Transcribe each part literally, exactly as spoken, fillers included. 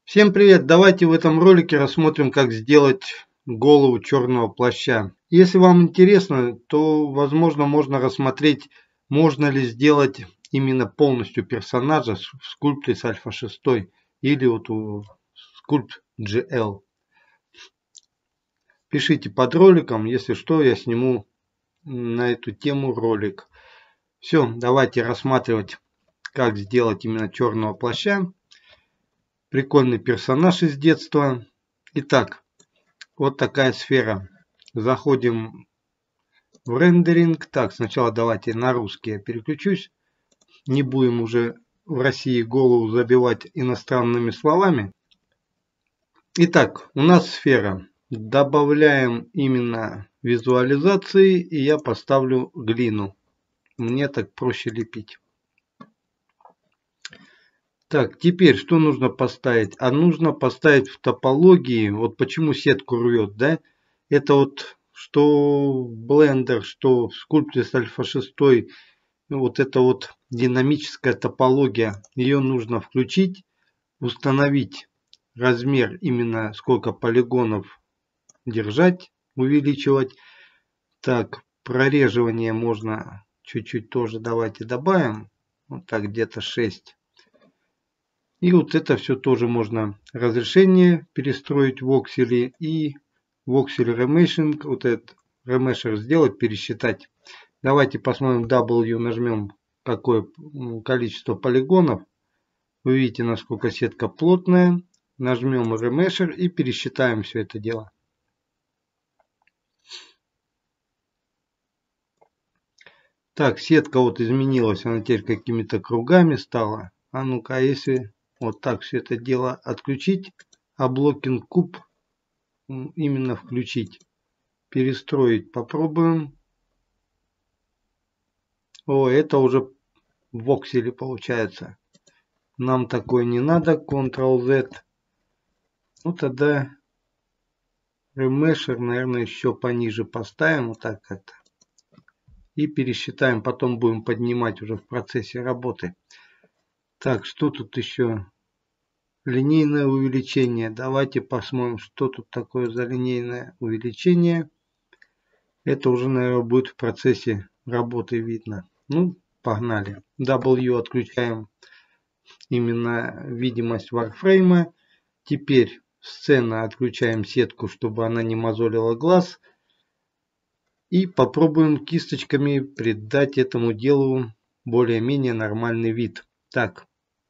Всем привет! Давайте в этом ролике рассмотрим, как сделать голову черного плаща. Если вам интересно, то возможно можно рассмотреть, можно ли сделать именно полностью персонажа в Sculptris Альфа шесть или вот у Sculpt джи эл. Пишите под роликом, если что, я сниму на эту тему ролик. Все, давайте рассматривать, как сделать именно черного плаща. Прикольный персонаж из детства. Итак, вот такая сфера. Заходим в рендеринг. Так, сначала давайте на русский я переключусь. Не будем уже в России голову забивать иностранными словами. Итак, у нас сфера. Добавляем именно визуализации, и я поставлю глину. Мне так проще лепить. Так, теперь что нужно поставить? А нужно поставить в топологии, вот почему сетку рвет, да? Это вот что Blender, что Sculptris Альфа шесть, вот это вот динамическая топология. Ее нужно включить, установить размер, именно сколько полигонов держать, увеличивать. Так, прореживание можно чуть-чуть тоже давайте добавим. Вот так где-то шесть. И вот это все тоже можно разрешение перестроить в Voxel и Voxel Remeshing, вот этот Remesher сделать, пересчитать. Давайте посмотрим W, нажмем какое количество полигонов. Вы видите, насколько сетка плотная. Нажмем Remesher и пересчитаем все это дело. Так, сетка вот изменилась, она теперь какими-то кругами стала. А ну-ка, а если вот так все это дело отключить, а блокинг куб именно включить, перестроить попробуем. О, это уже в вокселе получается. Нам такой не надо. контрол зет. Ну тогда Remesher, наверное, еще пониже поставим. Вот так как-то. И пересчитаем. Потом будем поднимать уже в процессе работы. Так, что тут еще? Линейное увеличение. Давайте посмотрим, что тут такое за линейное увеличение. Это уже, наверное, будет в процессе работы видно. Ну, погнали. W отключаем именно видимость варфрейма. Теперь сцена, отключаем сетку, чтобы она не мозолила глаз. И попробуем кисточками придать этому делу более-менее нормальный вид. Так.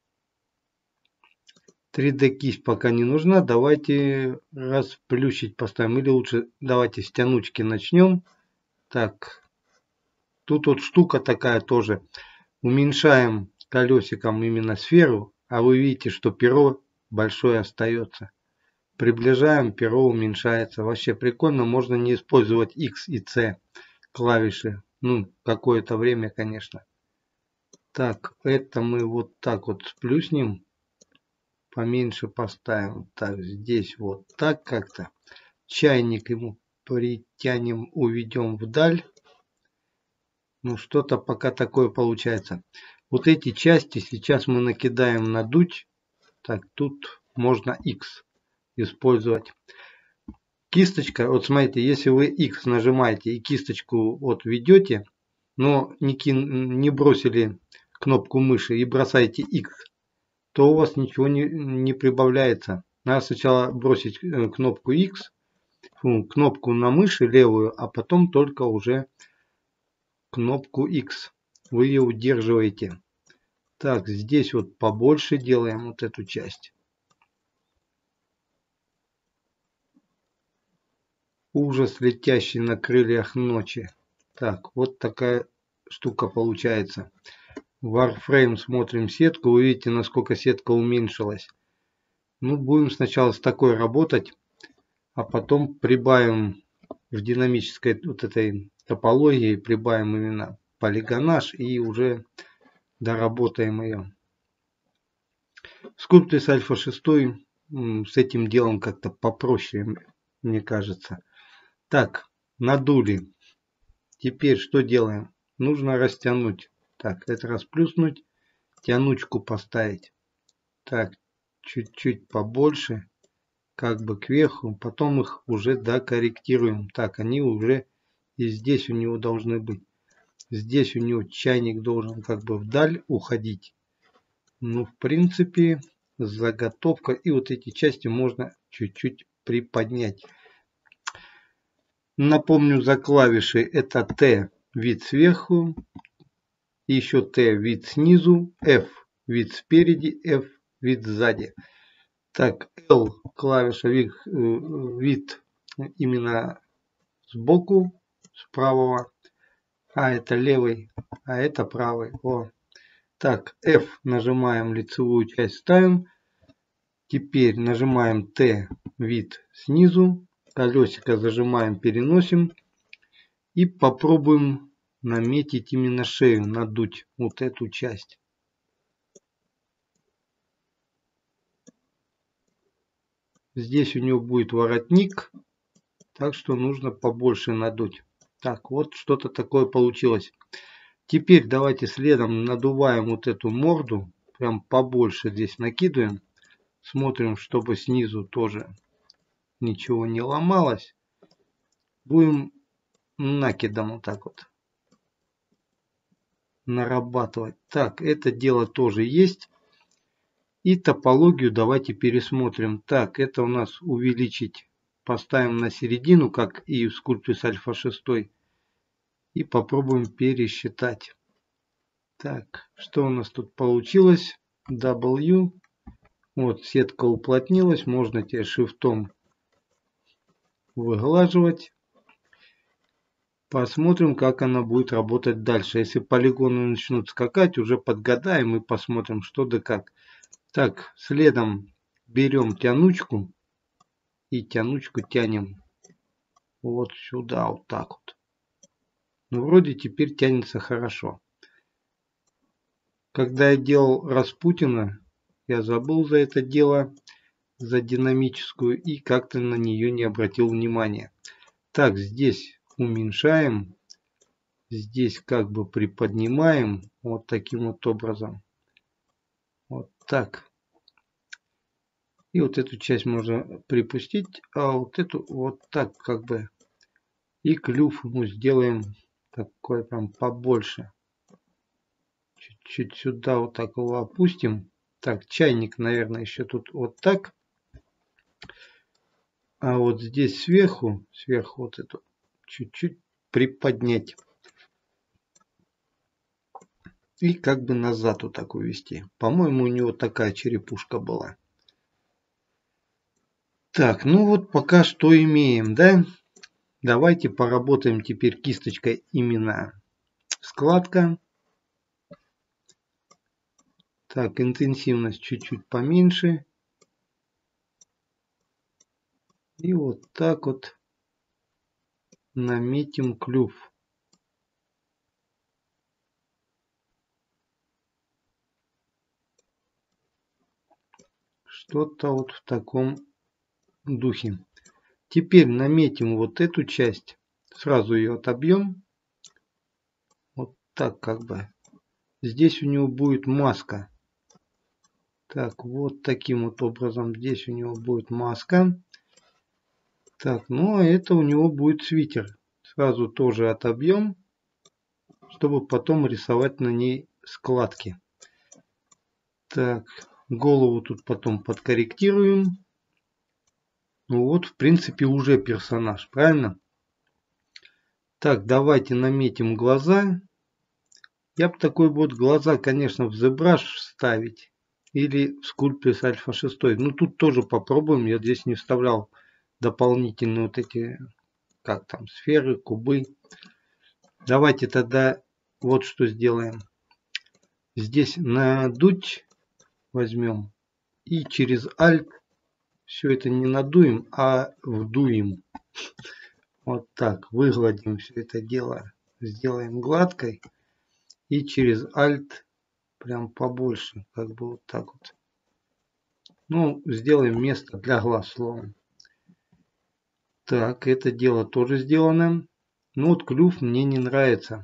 три дэ кисть пока не нужна. Давайте расплющить поставим. Или лучше давайте с тянучки начнем. Так. Тут вот штука такая тоже. Уменьшаем колесиком именно сферу. А вы видите, что перо большое остается. Приближаем, перо уменьшается. Вообще прикольно. Можно не использовать X и C клавиши. Ну, какое-то время, конечно. Так, это мы вот так вот сплюснем. Поменьше поставим. Так, здесь вот так как-то. Чайник ему притянем, уведем вдаль. Ну, что-то пока такое получается. Вот эти части сейчас мы накидаем надуть. Так, тут можно X использовать. Кисточка, вот смотрите, если вы X нажимаете и кисточку вот ведете, но не, кин, не бросили кнопку мыши и бросаете X, то у вас ничего не, не прибавляется. Надо сначала бросить кнопку X, кнопку на мыши левую, а потом только уже кнопку X. Вы ее удерживаете. Так, здесь вот побольше делаем вот эту часть. Ужас, летящий на крыльях ночи. Так, вот такая штука получается. Warframe, смотрим сетку. Вы видите, насколько сетка уменьшилась. Ну, будем сначала с такой работать, а потом прибавим в динамической вот этой топологии, прибавим именно полигонаж и уже доработаем ее. Sculptris Альфа шесть с этим делом как-то попроще, мне кажется. Так, надули. Теперь что делаем? Нужно растянуть. Так, это расплюснуть. Тянучку поставить. Так, чуть-чуть побольше, как бы кверху, потом их уже докорректируем. Так, они уже и здесь у него должны быть. Здесь у него чайник должен как бы вдаль уходить. Ну, в принципе, заготовка. И вот эти части можно чуть-чуть приподнять. Напомню, за клавишей это Т вид сверху, еще Т вид снизу, F вид спереди, F вид сзади. Так, L клавиша вид, вид именно сбоку, с правого, а это левый, а это правый. О. Так, F нажимаем, лицевую часть ставим. Теперь нажимаем Т вид снизу, колесико зажимаем, переносим и попробуем наметить именно шею, надуть вот эту часть. Здесь у него будет воротник, так что нужно побольше надуть. Так, вот что-то такое получилось. Теперь давайте следом надуваем вот эту морду, прям побольше здесь накидываем. Смотрим, чтобы снизу тоже ничего не ломалось. Будем накидом вот так вот нарабатывать. Так, это дело тоже есть. И топологию давайте пересмотрим. Так, это у нас увеличить. Поставим на середину, как и в Sculptris Альфа шесть. И попробуем пересчитать. Так, что у нас тут получилось? W. Вот, сетка уплотнилась. Можно теперь шифтом выглаживать. Посмотрим, как она будет работать дальше. Если полигоны начнут скакать, уже подгадаем и посмотрим, что да как. Так, следом берем тянучку и тянучку тянем вот сюда, вот так вот. Ну, вроде теперь тянется хорошо. Когда я делал Распутина, я забыл за это дело, за динамическую, и как-то на нее не обратил внимания. Так, здесь уменьшаем, здесь как бы приподнимаем вот таким вот образом. Вот так. И вот эту часть можно припустить, а вот эту вот так как бы. И клюв ему сделаем такой прям побольше. Чуть-чуть сюда вот так его опустим. Так, чайник, наверное, еще тут вот так. А вот здесь сверху, сверху вот эту чуть-чуть приподнять. И как бы назад вот так увести. По-моему, у него такая черепушка была. Так, ну вот пока что имеем, да? Давайте поработаем теперь кисточкой именно складка. Так, интенсивность чуть-чуть поменьше. И вот так вот наметим клюв. Что-то вот в таком духе. Теперь наметим вот эту часть. Сразу ее отобьем. Вот так как бы. Здесь у него будет маска. Так, вот таким вот образом. Здесь у него будет маска. Так, ну а это у него будет свитер. Сразу тоже отобьем, чтобы потом рисовать на ней складки. Так, голову тут потом подкорректируем. Ну вот, в принципе, уже персонаж, правильно? Так, давайте наметим глаза. Я бы такой вот глаза, конечно, в ZBrush вставить. Или в Sculptris Альфа шесть. Ну, тут тоже попробуем. Я здесь не вставлял дополнительные вот эти, как там, сферы, кубы. Давайте тогда вот что сделаем. Здесь надуть возьмем. И через Alt все это не надуем, а вдуем. Вот так. Выгладим все это дело. Сделаем гладкой. И через Alt прям побольше. Как бы вот так вот. Ну, сделаем место для глаз словом. Так, это дело тоже сделано. Ну вот клюв мне не нравится.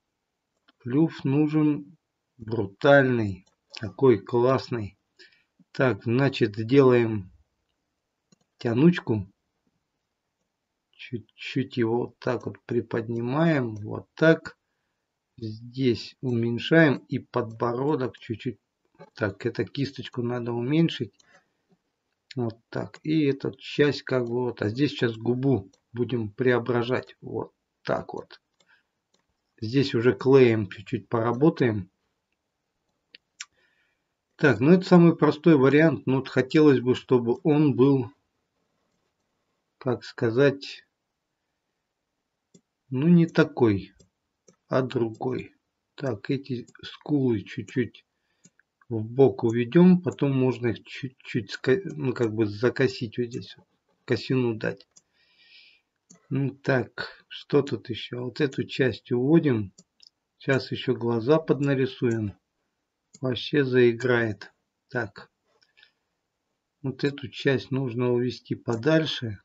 Клюв нужен брутальный. Такой классный. Так, значит, сделаем тянучку. Чуть-чуть его вот так вот приподнимаем. Вот так. Здесь уменьшаем. И подбородок чуть-чуть. Так, эту кисточку надо уменьшить. Вот так. И эту часть как бы вот. А здесь сейчас губу будем преображать. Вот так вот. Здесь уже клеем чуть-чуть поработаем. Так, ну это самый простой вариант. Но вот хотелось бы, чтобы он был, как сказать, ну не такой, а другой. Так, эти скулы чуть-чуть в бок уведем. Потом можно их чуть-чуть, ну как бы закосить вот здесь. Косину дать. Ну так, что тут еще? Вот эту часть уводим. Сейчас еще глаза поднарисуем. Вообще заиграет. Так. Вот эту часть нужно увести подальше.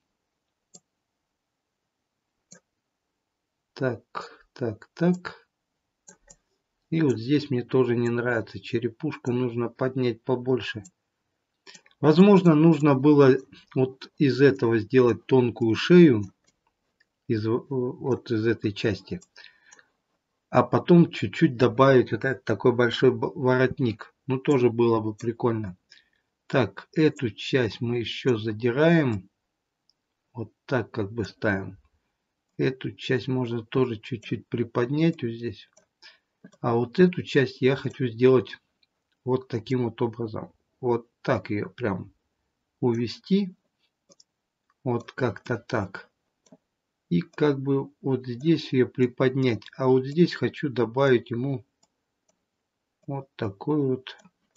Так, так, так. И вот здесь мне тоже не нравится. Черепушку нужно поднять побольше. Возможно, нужно было вот из этого сделать тонкую шею. Из, вот из этой части. А потом чуть-чуть добавить вот этот такой большой воротник. Ну, тоже было бы прикольно. Так, эту часть мы еще задираем. Вот так как бы ставим. Эту часть можно тоже чуть-чуть приподнять вот здесь. А вот эту часть я хочу сделать вот таким вот образом. Вот так ее прям увести. Вот как-то так. И как бы вот здесь ее приподнять. А вот здесь хочу добавить ему вот такой вот,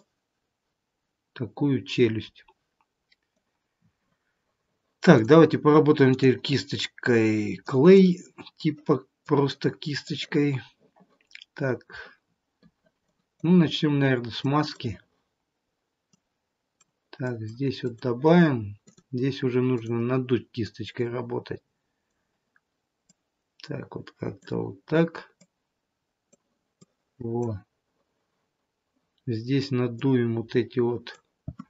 такую челюсть. Так, давайте поработаем теперь кисточкой клей. Типа просто кисточкой. Так. Ну, начнем, наверное, с маски. Так, здесь вот добавим. Здесь уже нужно надуть кисточкой работать. Так, вот как-то вот так. Вот. Здесь надуем вот эти вот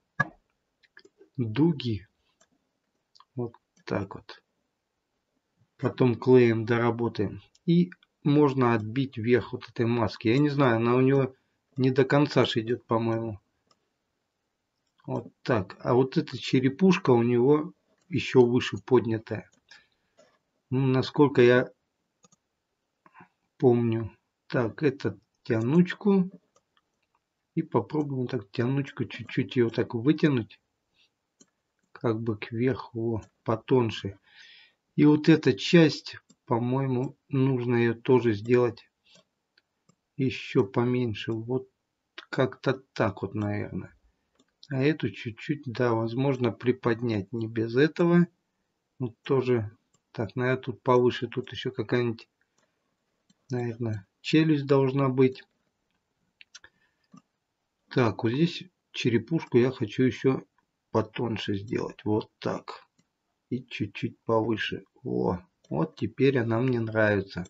дуги. Вот так вот. Потом клеем доработаем. И можно отбить верх вот этой маски. Я не знаю, она у него не до конца ж идет, по-моему. Вот так. А вот эта черепушка у него еще выше поднятая. Ну, насколько я помню. Так, это тянучку. И попробуем так тянучку чуть-чуть ее так вытянуть. Как бы кверху, потоньше. И вот эта часть, по-моему, нужно ее тоже сделать еще поменьше. Вот как-то так вот, наверное. А эту чуть-чуть, да, возможно, приподнять. Не без этого. Вот тоже. Так, наверное, тут повыше. Тут еще какая-нибудь, наверное, челюсть должна быть. Так, вот здесь черепушку я хочу еще потоньше сделать. Вот так. И чуть-чуть повыше. О, вот теперь она мне нравится.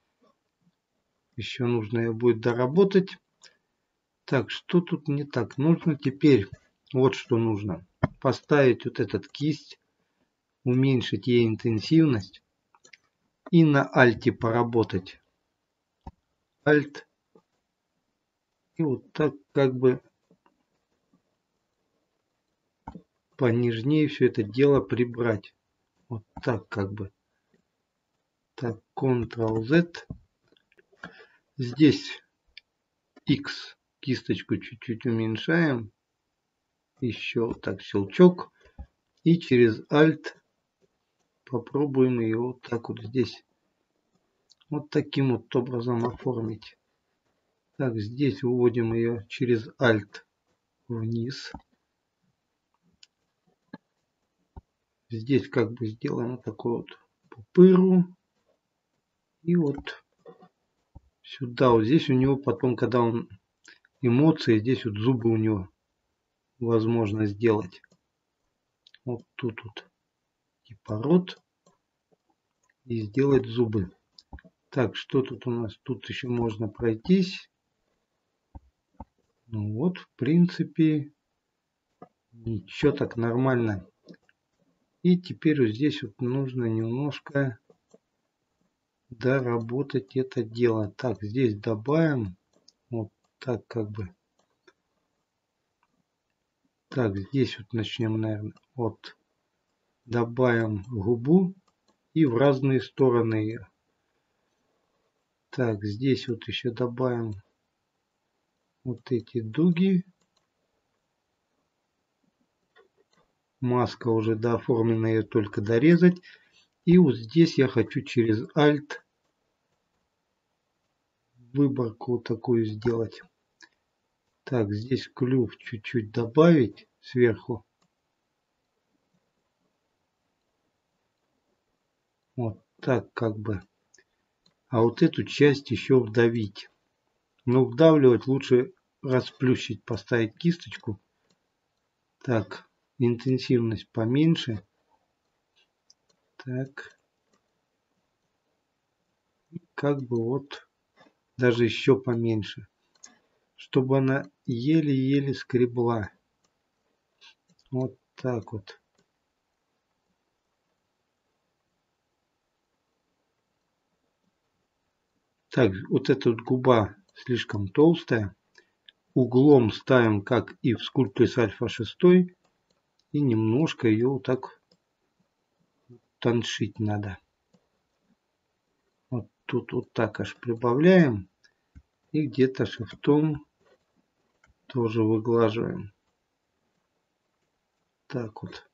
Еще нужно ее будет доработать. Так, что тут не так? Нужно теперь, вот что нужно. Поставить вот этот кисть. Уменьшить ей интенсивность. И на альте поработать. Альт. И вот так как бы понежнее все это дело прибрать. Вот так как бы. Так, контрол-зет. Здесь X. Кисточку чуть-чуть уменьшаем. Еще вот так щелчок. И через Alt попробуем ее вот так вот здесь. Вот таким вот образом оформить. Так, здесь выводим ее через Alt вниз. Здесь как бы сделаем вот такой вот пупыру. И вот сюда. Вот здесь у него потом, когда он эмоции, здесь вот зубы у него возможно сделать. Вот тут вот. Типа рот. И сделать зубы. Так, что тут у нас? Тут еще можно пройтись. Ну вот, в принципе, Ничего, так нормально. И теперь вот здесь вот нужно немножко доработать это дело. Так, здесь добавим. Вот так как бы. Так, здесь вот начнем, наверное. Вот. Добавим губу и в разные стороны ее. Так, здесь вот еще добавим вот эти дуги. Маска уже дооформлена, ее только дорезать. И вот здесь я хочу через Alt выборку вот такую сделать. Так, здесь клюв чуть-чуть добавить сверху. Вот так как бы. А вот эту часть еще вдавить. Но вдавливать лучше расплющить, поставить кисточку. Так, интенсивность поменьше. Так. Как бы вот даже еще поменьше. Чтобы она еле-еле скребла. Вот так вот. Так, вот эта вот губа слишком толстая. Углом ставим, как и в скульпторе с альфа шесть. И немножко ее вот так тоншить надо. Вот тут вот так аж прибавляем. И где-то шифтом тоже выглаживаем. Так вот.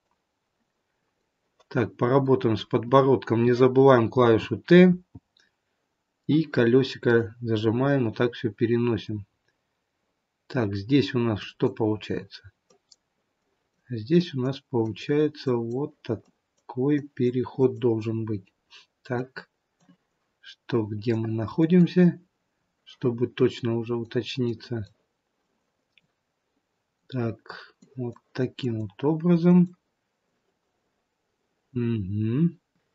Так, поработаем с подбородком. Не забываем клавишу Т. И колесико зажимаем. Вот так все переносим. Так, здесь у нас что получается? Здесь у нас получается вот такой переход должен быть. Так, что где мы находимся, чтобы точно уже уточниться. Так, вот таким вот образом. Угу.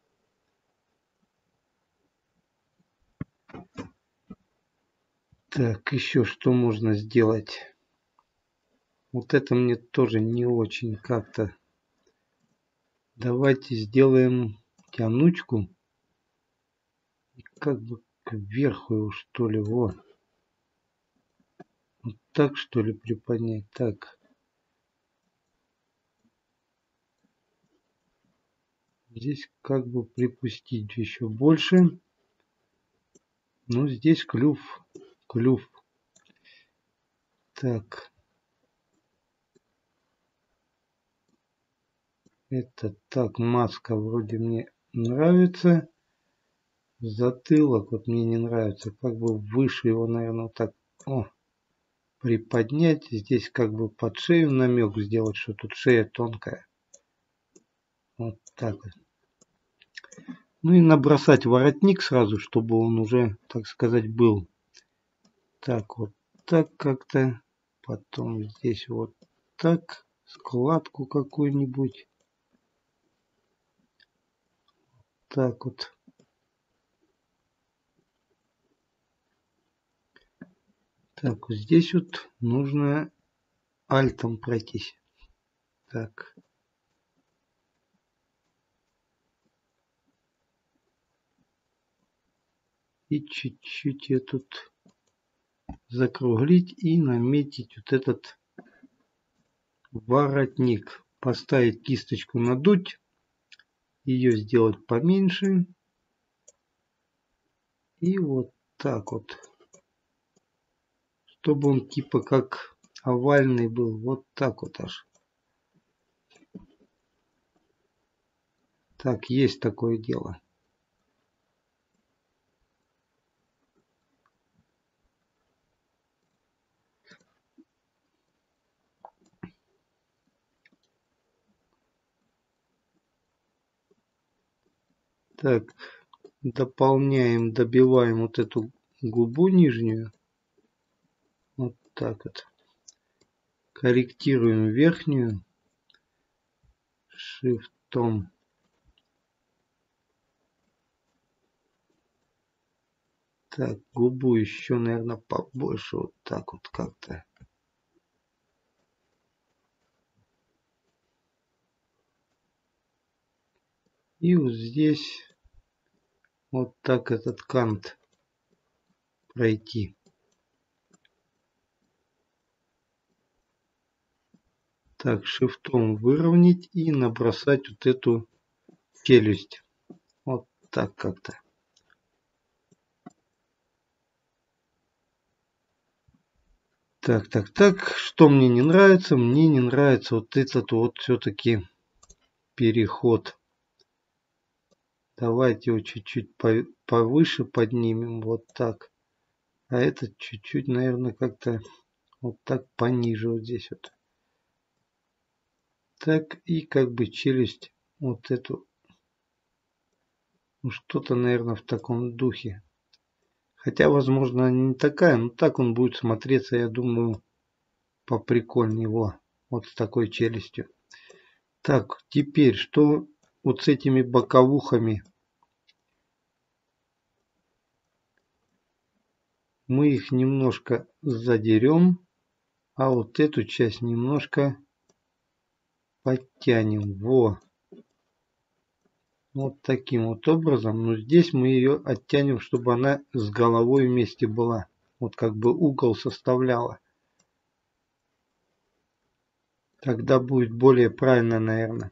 Так, еще что можно сделать? Вот это мне тоже не очень как-то. Давайте сделаем тянучку. И как бы кверху его, что ли, вот. Вот так, что ли, приподнять. Так. Здесь как бы припустить еще больше. Но здесь клюв. Клюв. Так. Это так, маска вроде мне нравится. Затылок вот мне не нравится. Как бы выше его, наверное, вот так. О, приподнять. Здесь как бы под шею намек сделать, что тут шея тонкая. Вот так вот. Ну и набросать воротник сразу, чтобы он уже, так сказать, был. Так вот, так как-то. Потом здесь вот так. Складку какую-нибудь. Так вот. Так, вот здесь вот нужно альтом пройтись. Так. И чуть-чуть я тут закруглить и наметить вот этот воротник. Поставить кисточку, надуть. Ее сделать поменьше. И вот так вот. Чтобы он типа как овальный был. Вот так вот аж. Так, есть такое дело. Так, дополняем, добиваем вот эту губу нижнюю. Вот так вот. Корректируем верхнюю. Шифтом. Так, губу еще, наверное, побольше. Вот так вот как-то. И вот здесь вот так этот кант пройти. Так, шифтом выровнять и набросать вот эту челюсть. Вот так как-то. Так, так, так. Что мне не нравится? Мне не нравится вот этот вот все-таки переход. Давайте его чуть-чуть повыше поднимем. Вот так. А этот чуть-чуть, наверное, как-то вот так пониже. Вот здесь вот. Так, и как бы челюсть вот эту. Ну, что-то, наверное, в таком духе. Хотя, возможно, она не такая, но так он будет смотреться, я думаю, поприкольнее его. Вот с такой челюстью. Так, теперь, что вот с этими боковухами? Мы их немножко задерем, а вот эту часть немножко подтянем. Во! Вот таким вот образом. Но здесь мы ее оттянем, чтобы она с головой вместе была. Вот как бы угол составляла. Тогда будет более правильно, наверное.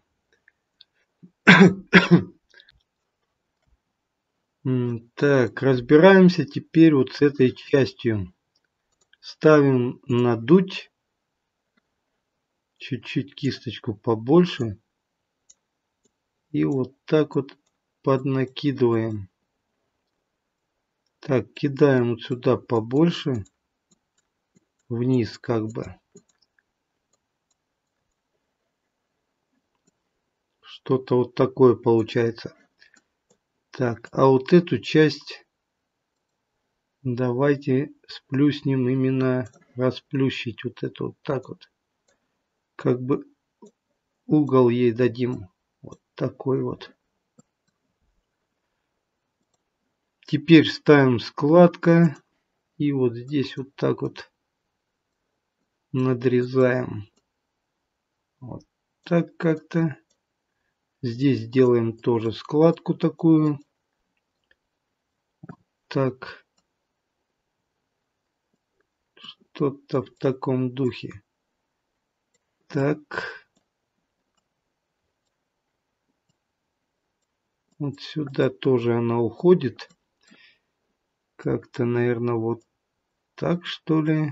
Так, разбираемся теперь вот с этой частью. Ставим надуть. Чуть-чуть кисточку побольше. И вот так вот поднакидываем. Так, кидаем вот сюда побольше. Вниз как бы. Что-то вот такое получается. Так, а вот эту часть давайте сплюснем, именно расплющить вот это вот так вот. Как бы угол ей дадим. Вот такой вот. Теперь ставим складка. И вот здесь вот так вот надрезаем. Вот так как-то. Здесь делаем тоже складку такую. Так. Что-то в таком духе. Так. Вот сюда тоже она уходит. Как-то, наверное, вот так, что ли.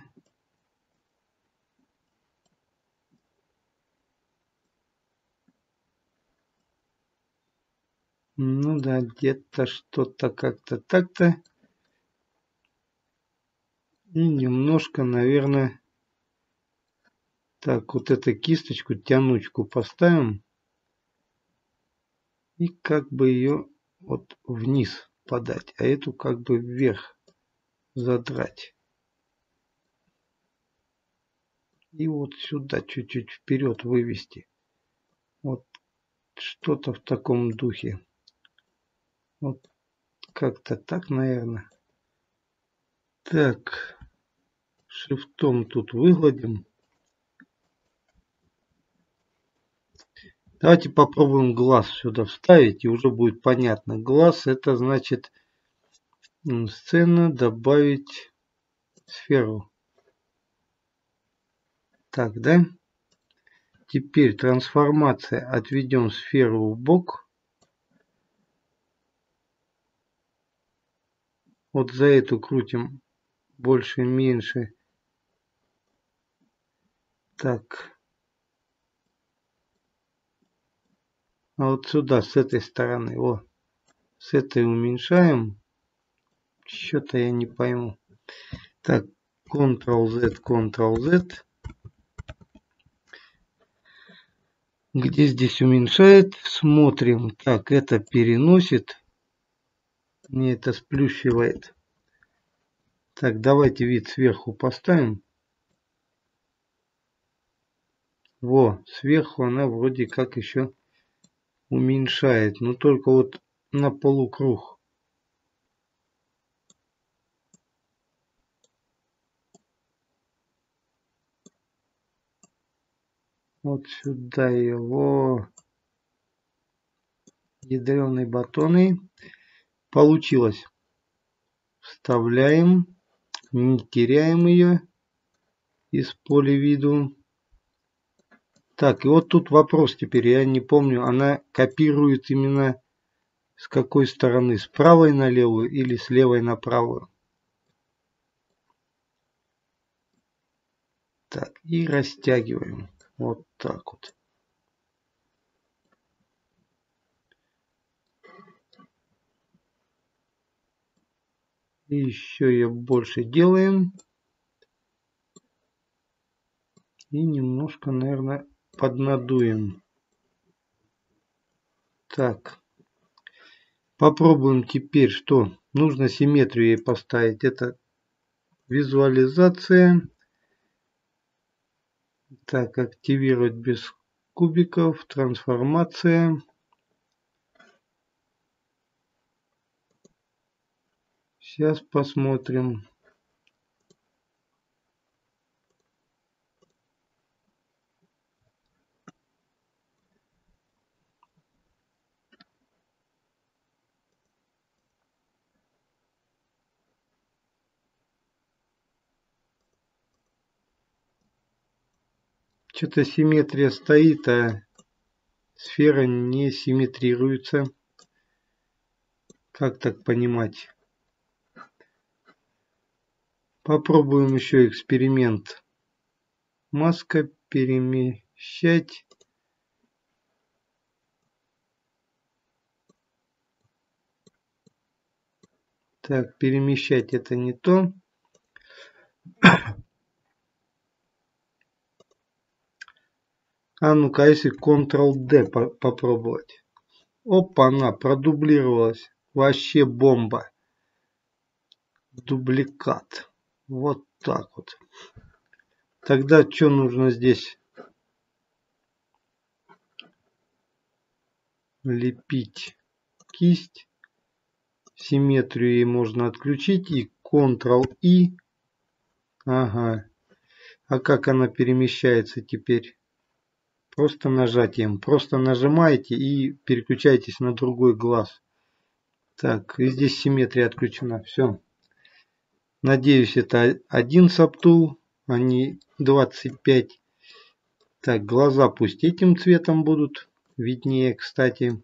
Ну да, где-то что-то как-то так-то. И немножко, наверное, так, вот эту кисточку, тянучку поставим. И как бы ее вот вниз подать, а эту как бы вверх задрать. И вот сюда чуть-чуть вперед вывести. Вот что-то в таком духе. Вот как-то так, наверное. Так, шрифтом тут выгладим. Давайте попробуем глаз сюда вставить, и уже будет понятно. Глаз — это значит сцена, добавить сферу. Так, да? Теперь трансформация. Отведем сферу в бок. Вот за эту крутим больше, меньше. Так. А вот сюда, с этой стороны. О, с этой уменьшаем. Что-то я не пойму. Так, контрол-Z, контрол-Z. Где здесь уменьшает? Смотрим. Так, это переносит. Не, это сплющивает. Так, давайте вид сверху поставим. Во, сверху она вроде как еще уменьшает. Но только вот на полукруг. Вот сюда его. ядреные батоны. Получилось. Вставляем. Не теряем ее из поля виду. Так, и вот тут вопрос теперь. Я не помню, она копирует именно с какой стороны? С правой на левую или с левой на правую? Так, и растягиваем. Вот так вот. И еще ее больше делаем. И немножко, наверное, поднадуем. Так. Попробуем теперь, что нужно симметрию ей поставить. Это визуализация. Так, активировать без кубиков. Трансформация. Сейчас посмотрим. Что-то симметрия стоит, а сфера не симметрируется. Как так понимать? Попробуем еще эксперимент. Маска перемещать. Так, перемещать это не то. А ну-ка, если контрол-D попробовать. Опа, она продублировалась. Вообще бомба. Дубликат. Вот так вот. Тогда что нужно здесь? Лепить кисть. Симметрию ей можно отключить. И контрол-И. Ага. А как она перемещается теперь? Просто нажатием. Просто нажимаете и переключаетесь на другой глаз. Так, и здесь симметрия отключена. Все. Надеюсь, это один сабтул, а не двадцать пять. Так, глаза пусть этим цветом будут. Виднее, кстати.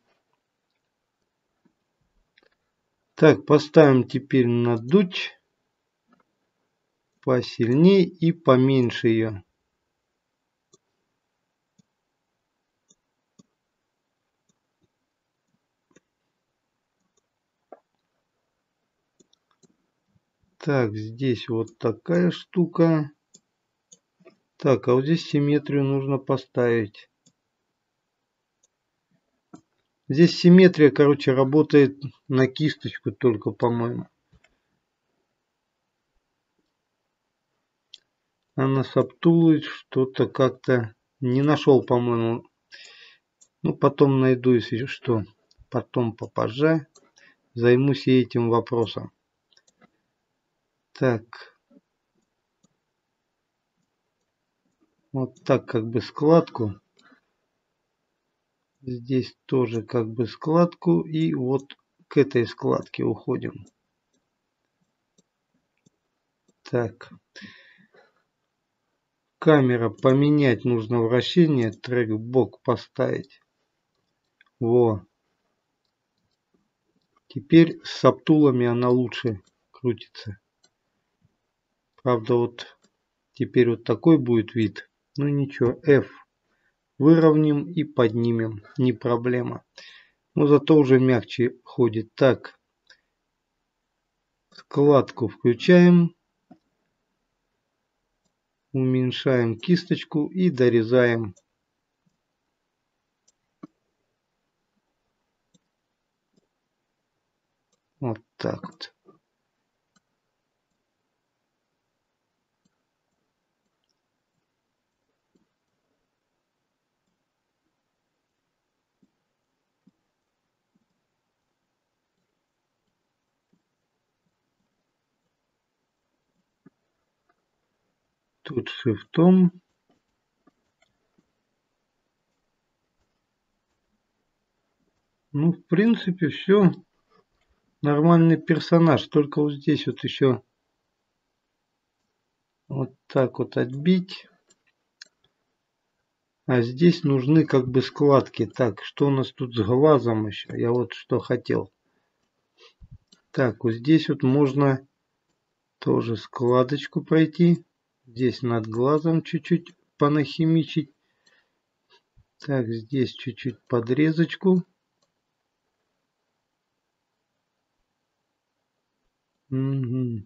Так, поставим теперь надуть. Посильнее и поменьше ее. Так, здесь вот такая штука. Так, а вот здесь симметрию нужно поставить. Здесь симметрия, короче, работает на кисточку только, по-моему. А на сабтулы что-то как-то не нашел, по-моему. Ну, потом найду, если что. Потом попозже займусь и этим вопросом. Так. Вот так как бы складку. Здесь тоже как бы складку. И вот к этой складке уходим. Так. Камера поменять нужно вращение. Трек в бок поставить. Во. Теперь с сабтулами она лучше крутится. Правда, вот теперь вот такой будет вид. Ну ничего, F. Выровняем и поднимем. Не проблема. Но зато уже мягче ходит. Так. Складку включаем. Уменьшаем кисточку и дорезаем. Вот так вот. Тут шрифтом. Ну, в принципе, все. Нормальный персонаж. Только вот здесь вот еще вот так вот отбить. А здесь нужны как бы складки. Так, что у нас тут с глазом еще? Я вот что хотел. Так, вот здесь вот можно тоже складочку пройти. Здесь над глазом чуть-чуть понахимичить. Так, здесь чуть-чуть подрезочку. Угу.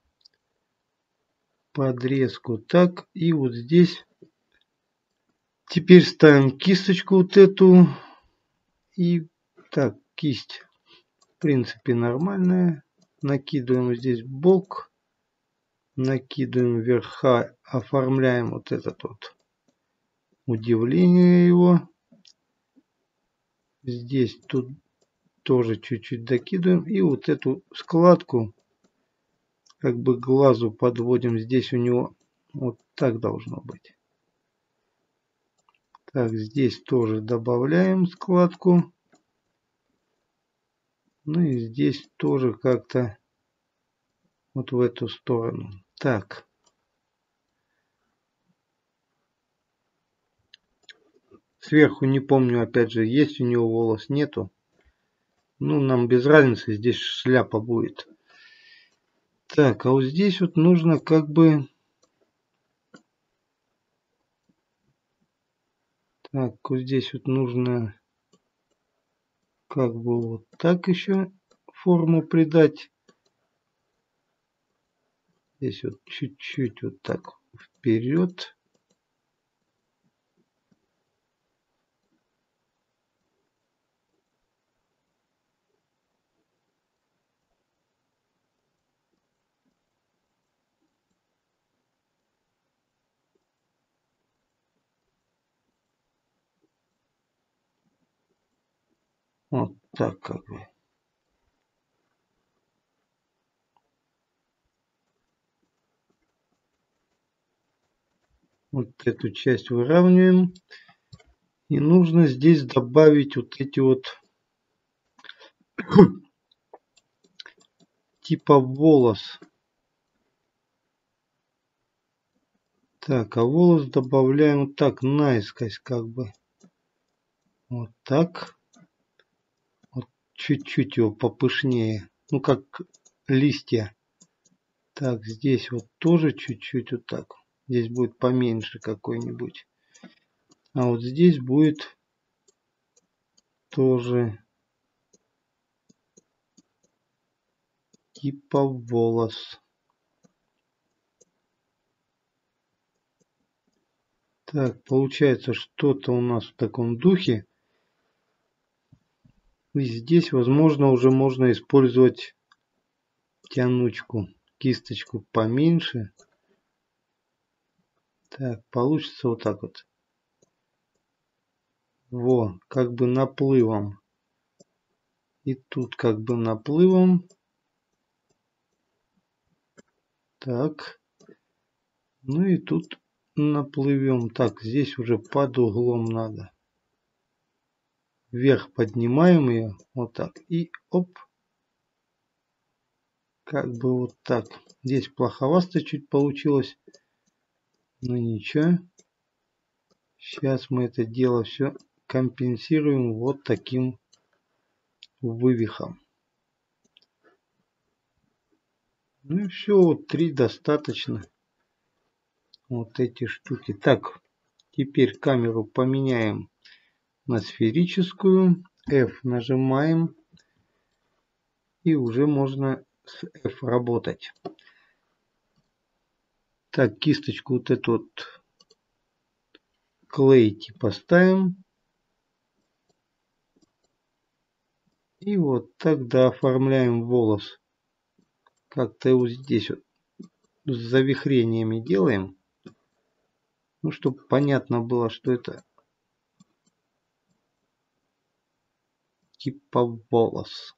Подрезку. Так, и вот здесь. Теперь ставим кисточку вот эту. И так, кисть в принципе нормальная. Накидываем здесь бок. Накидываем верха. Оформляем вот этот вот удивление его. Здесь тут тоже чуть-чуть докидываем. И вот эту складку как бы к глазу подводим. Здесь у него вот так должно быть. Так, здесь тоже добавляем складку. Ну и здесь тоже как-то вот в эту сторону. Так. Сверху не помню, опять же, есть у него волос, нету. Ну, нам без разницы, здесь шляпа будет. Так, а вот здесь вот нужно как бы... Так, вот здесь вот нужно как бы вот так еще форму придать. Здесь вот чуть-чуть вот так вперед. Вот так как бы. Вот эту часть выравниваем. И нужно здесь добавить вот эти вот типа волос. Так, а волос добавляем вот так наискось как бы. Вот так. Вот чуть-чуть его попышнее. Ну как листья. Так, здесь вот тоже чуть-чуть вот так. Здесь будет поменьше какой-нибудь. А вот здесь будет тоже типа волос. Так, получается что-то у нас в таком духе. И здесь, возможно, уже можно использовать тянучку, кисточку поменьше. Так, получится вот так вот. Во, как бы наплывом. И тут как бы наплывом. Так. Ну и тут наплывем. Так, здесь уже под углом надо. Вверх поднимаем ее. Вот так. И оп. Как бы вот так. Здесь плоховато чуть получилось. Но ничего. Сейчас мы это дело все компенсируем вот таким вывихом. Ну и все, вот три достаточно. Вот эти штуки. Так, теперь камеру поменяем на сферическую. F нажимаем. И уже можно с F работать. Так, кисточку вот эту вот клейте поставим. И вот тогда оформляем волос. Как-то вот здесь вот с завихрениями делаем. Ну, чтобы понятно было, что это типа волос.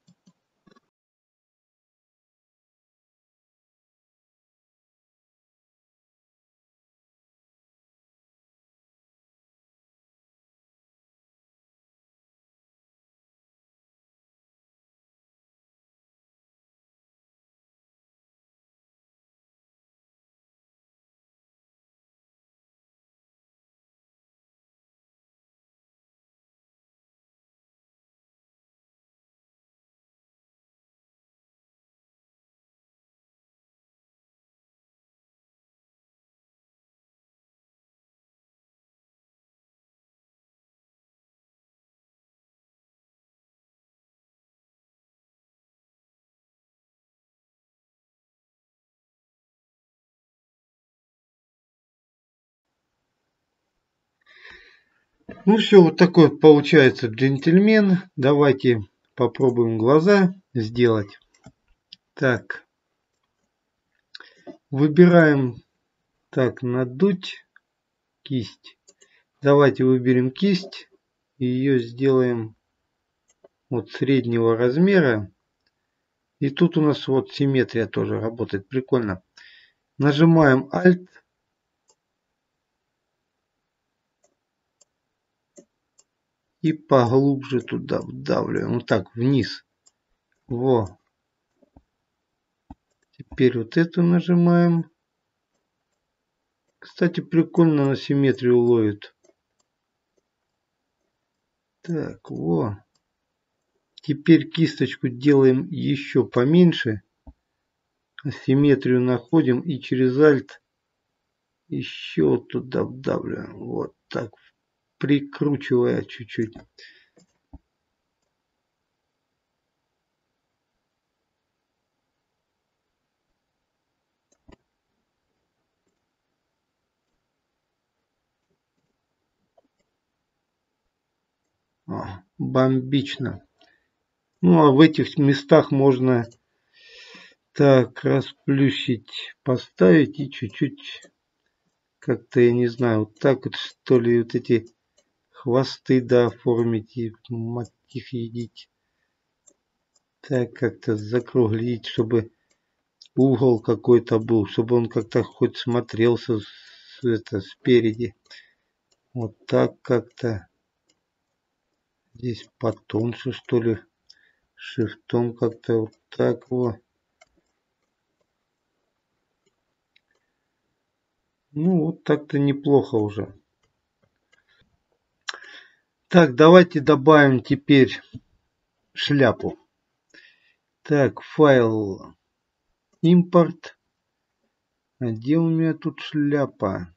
Ну все, вот такой вот получается джентльмен. Давайте попробуем глаза сделать. Так, выбираем, так, надуть кисть. Давайте выберем кисть и ее сделаем вот среднего размера. И тут у нас вот симметрия тоже работает. Прикольно. Нажимаем Alt. И поглубже туда вдавливаем. Вот так, вниз. Во. Теперь вот эту нажимаем. Кстати, прикольно на симметрию ловит. Так, во. Теперь кисточку делаем еще поменьше. Симметрию находим и через Alt еще туда вдавливаем. Вот так. Прикручивая чуть-чуть. О, бомбично. Ну а в этих местах можно так расплющить, поставить и чуть-чуть как-то, я не знаю, вот так вот что ли, вот эти хвосты да оформить и мать их едить. Так как-то закруглить, чтобы угол какой-то был, чтобы он как-то хоть смотрелся с, это, спереди. Вот так как-то. Здесь потоньше что ли. Шрифтом как-то вот так вот. Ну вот так-то неплохо уже. Так, давайте добавим теперь шляпу. Так, файл импорт. А где у меня тут шляпа?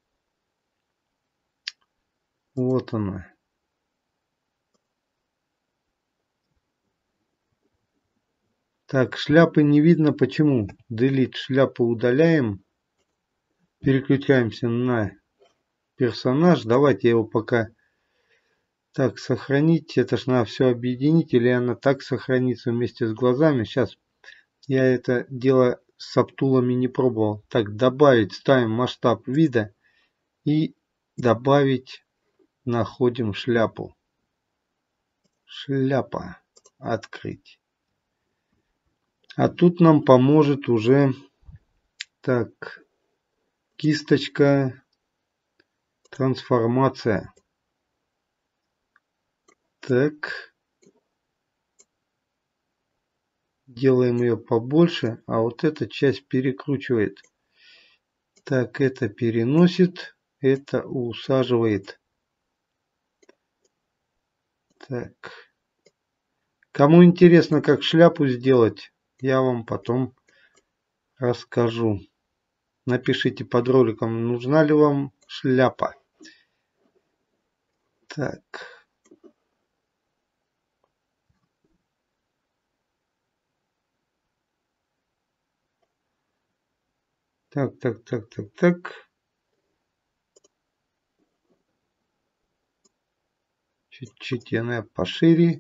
Вот она. Так, шляпы не видно. Почему? Delete. Шляпу удаляем. Переключаемся на персонаж. Давайте я его пока так сохранить. Это ж надо все объединить. Или она так сохранится вместе с глазами. Сейчас я это дело с сабтулами не пробовал. Так, добавить. Ставим масштаб вида. И добавить. Находим шляпу. Шляпа. Открыть. А тут нам поможет уже так кисточка трансформация. Так. Делаем ее побольше, а вот эта часть перекручивает. Так, это переносит, это усаживает. Так. Кому интересно, как шляпу сделать, я вам потом расскажу. Напишите под роликом, нужна ли вам шляпа. Так. Так, так, так, так, так. Чуть-чуть она пошире.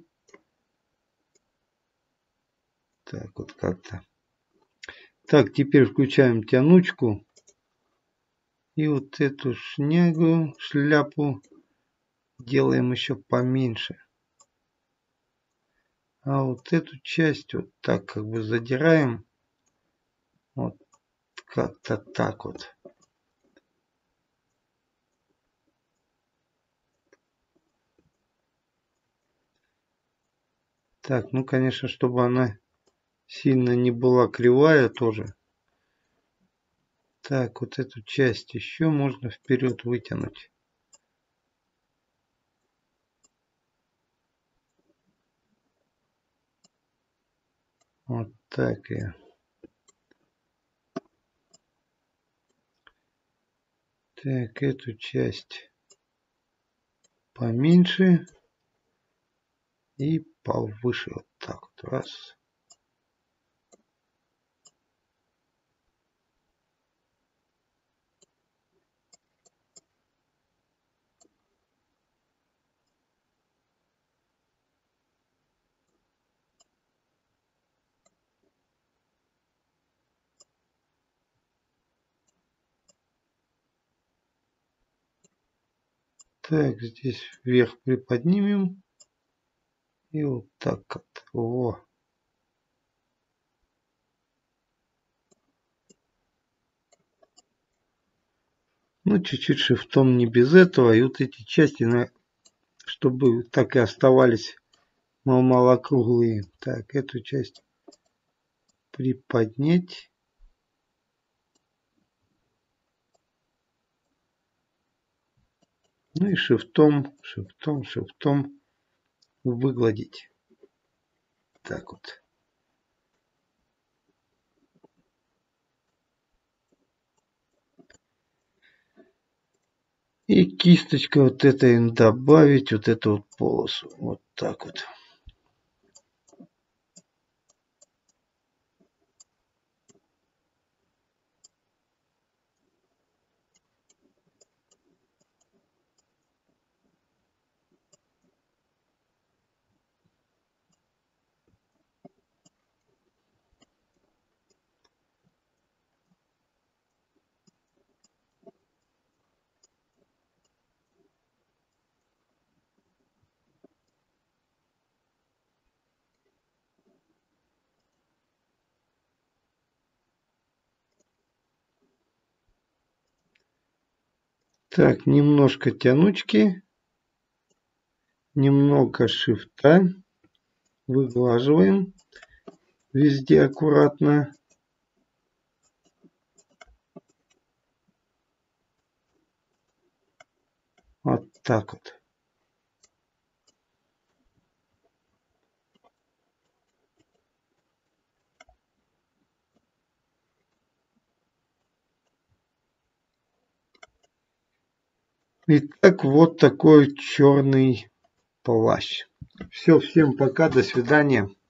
Так, вот как-то. Так, теперь включаем тянучку. И вот эту шнягу, шляпу делаем еще поменьше. А вот эту часть вот так как бы задираем. Вот как-то так вот. Так, ну конечно, чтобы она сильно не была кривая тоже. Так, вот эту часть еще можно вперед вытянуть. Вот так я. Так, эту часть поменьше и повыше. Вот так вот. Раз. Так, здесь вверх приподнимем. И вот так вот. Во. Ну, чуть-чуть шрифтом не без этого. И вот эти части, чтобы так и оставались малокруглые. Так, эту часть приподнять. Ну и шрифтом, шрифтом, шрифтом выгладить. Так вот. И кисточкой вот этой добавить вот эту вот полосу. Вот так вот. Так, немножко тянучки, немного шрифта, выглаживаем везде аккуратно. Вот так вот. Итак, вот такой черный плащ. Все, всем пока, до свидания.